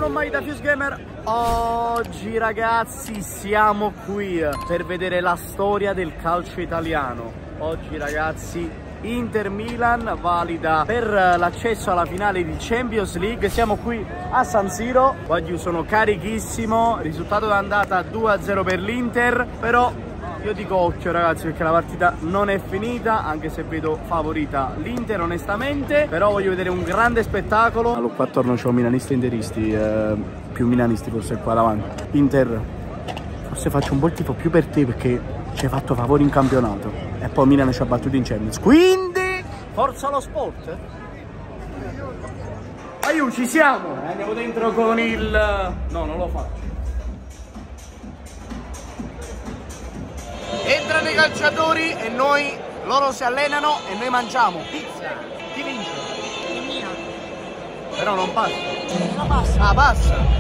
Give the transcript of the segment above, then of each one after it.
con Mike da Fuse Gamer. Oggi ragazzi siamo qui per vedere la storia del calcio italiano. Oggi ragazzi Inter Milan valida per l'accesso alla finale di Champions League. Siamo qui a San Siro. Oggi sono carichissimo. Risultato d'andata 2-0 per l'Inter. Però io dico occhio ragazzi, perché la partita non è finita, anche se vedo favorita l'Inter onestamente. Però voglio vedere un grande spettacolo. Allora, qua attorno c'ho milanisti e interisti, più milanisti forse qua davanti. Inter, forse faccio un po' il tifo più per te perché ci hai fatto favori in campionato e poi Milan ci ha battuto in Champions, quindi forza lo sport. Aiuto, ci siamo. Andiamo dentro con il... no, non lo faccio. Entrano i calciatori e loro si allenano e noi mangiamo pizza. Chi vince? Il Milan. Però non passa. Non passa. Ah, passa.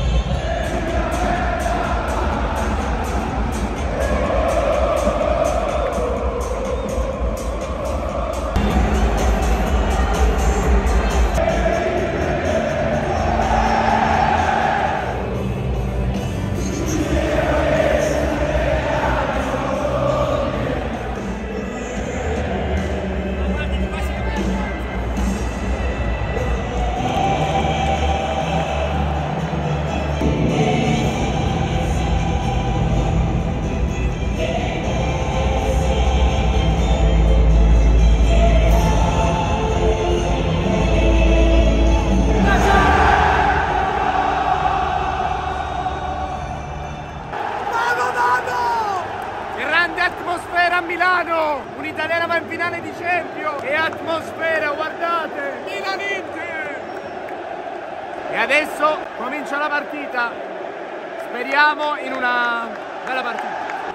Grande atmosfera a Milano, un'italiana va in finale di Champions, che atmosfera, guardate, Milan-Inter! E adesso comincia la partita, speriamo in una bella partita.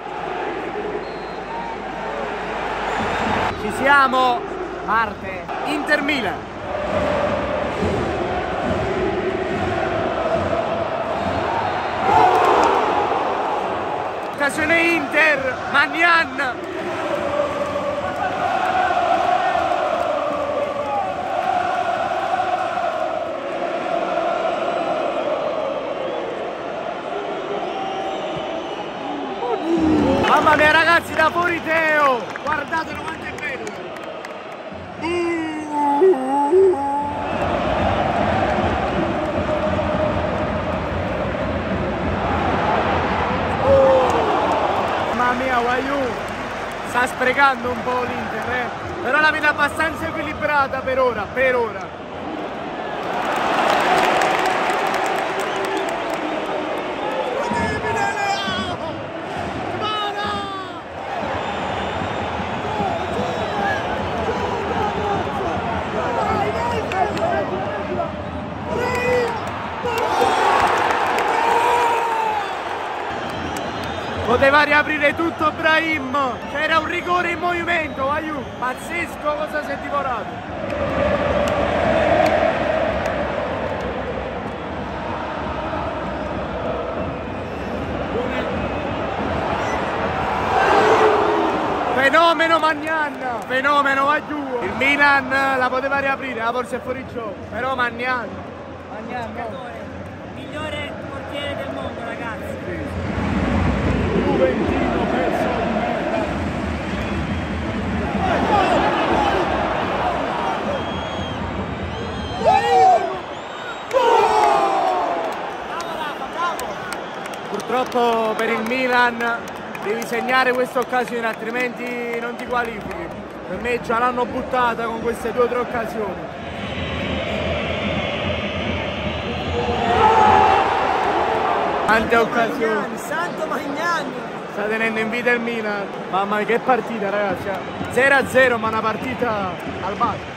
Ci siamo, parte, Inter-Milan. Occasione Inter, Maignan. Mamma mia ragazzi, da fuori Teo, guardatelo quanto è bello. Mia Waiu sta sprecando un po' l'Inter, però la vedo abbastanza equilibrata per ora, Poteva riaprire tutto Brahim, c'era un rigore in movimento, aiuto, pazzesco cosa si è divorato. Fenomeno Maignan, fenomeno va giù. Il Milan la poteva riaprire, forse è fuori gioco, però Maignan no. Migliore portiere del mondo ragazzi. Juventino perso di merda. Purtroppo per il Milan devi segnare questa occasione, altrimenti non ti qualifichi. Per me già l'hanno buttata con queste 2 o 3 occasioni. Tante occasioni. Santo Maignan. Sta tenendo in vita il Milan. Mamma mia che partita ragazzi. 0-0 ma una partita al basso.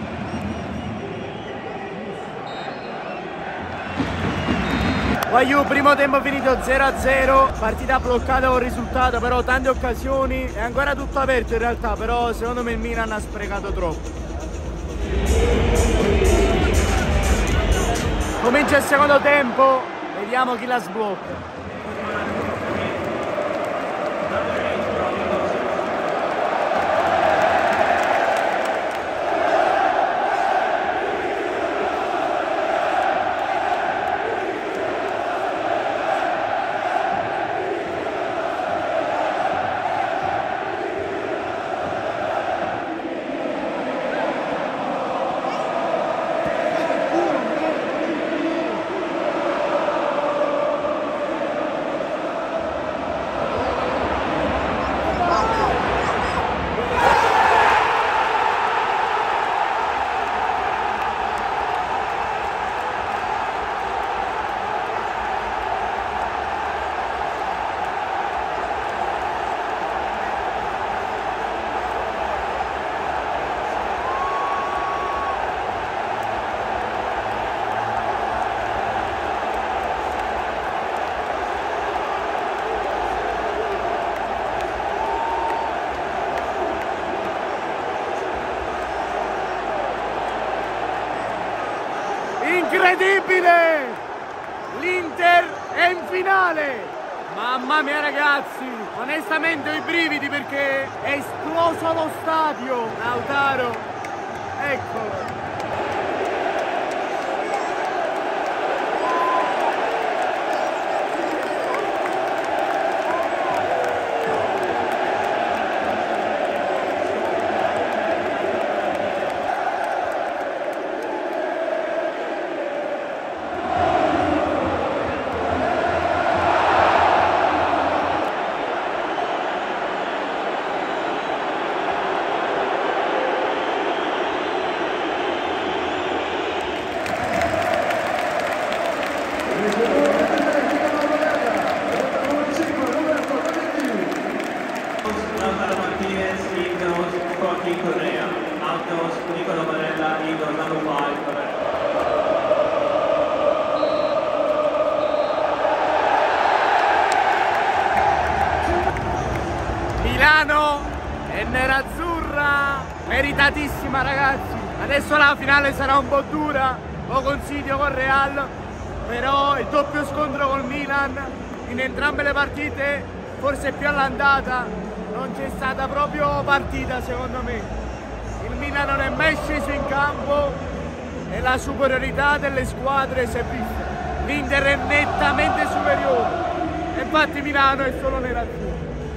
Waiu, primo tempo finito 0-0, partita bloccata con risultato, però tante occasioni, è ancora tutto aperto in realtà, però secondo me il Milan ha sprecato troppo. Comincia il secondo tempo, vediamo chi la sblocca. Incredibile! L'Inter è in finale! Mamma mia ragazzi, onestamente ho i brividi perché è esploso lo stadio. Lautaro, eccolo. Lautaro Martinez, Ignos, Joaquín Correa, Altos, Nicolò Barella, Igor Lamofai, Milano è nerazzurra, meritatissima ragazzi. Adesso la finale sarà un po' dura, lo consiglio con Real, però il doppio scontro col Milan in entrambe le partite, forse più all'andata, non c'è stata proprio partita secondo me. Il Milan non è mai sceso in campo e la superiorità delle squadre si è vista. L'Inter è nettamente superiore, e infatti Milano è solo nerazzurra.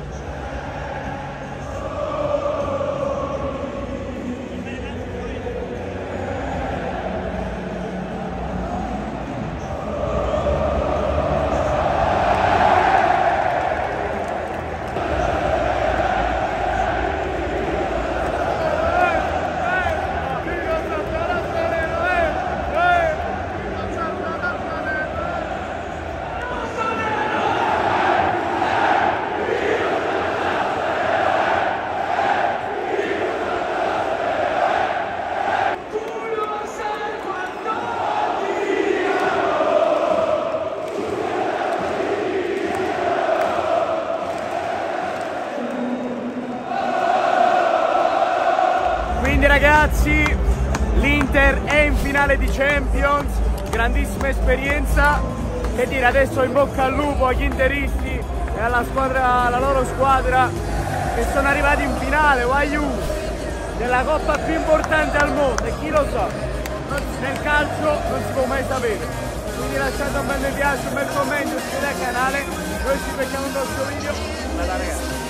Quindi ragazzi, l'Inter è in finale di Champions, grandissima esperienza. Che dire, adesso in bocca al lupo agli interisti e alla loro squadra che sono arrivati in finale, Waiu, della coppa più importante al mondo, e chi lo sa, nel calcio non si può mai sapere. Quindi lasciate un bel mi piace, un bel commento, iscrivetevi al canale, noi ci becchiamo un prossimo video. Bella ragazzi.